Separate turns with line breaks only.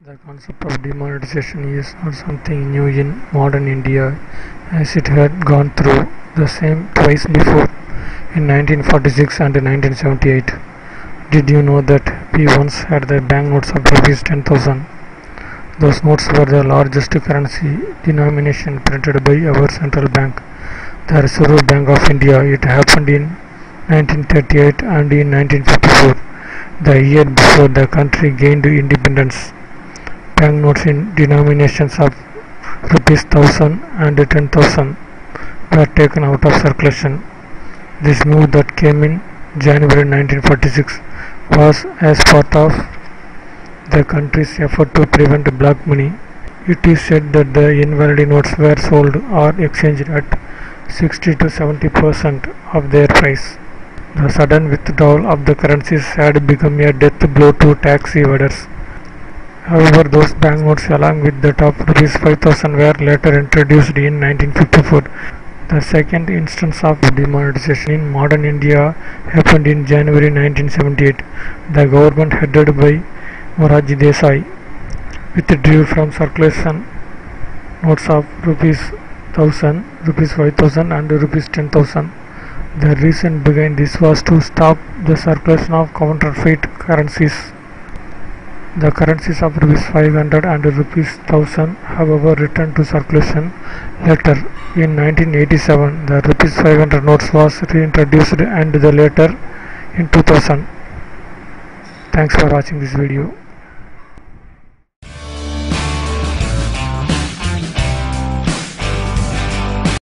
The concept of demonetisation is not something new in modern India, as it had gone through the same twice before, in 1946 and 1978. Did you know that we once had the banknotes of rupees 10,000? Those notes were the largest currency denomination printed by our central bank, the Reserve Bank of India. It happened in 1938 and in 1954, the year before the country gained independence. Banknotes in denominations of rupees 1000 and 10,000 were taken out of circulation. This move that came in January 1946 was as part of the country's effort to prevent black money. It is said that the invalid notes were sold or exchanged at 60 to 70% of their price. The sudden withdrawal of the currencies had become a death blow to tax evaders. However, those banknotes along with that of rupees 5,000 were later introduced in 1954. The second instance of demonetisation in modern India happened in January 1978. The government headed by Morarji Desai withdrew from circulation notes of rupees 1000, rupees 5,000 and rupees 10,000. The reason behind this was to stop the circulation of counterfeit currencies. The currencies of rupees 500 and rupees 1000 however returned to circulation later. In 1987, the rupees 500 notes was reintroduced and the later in 2000. Thanks for watching this video.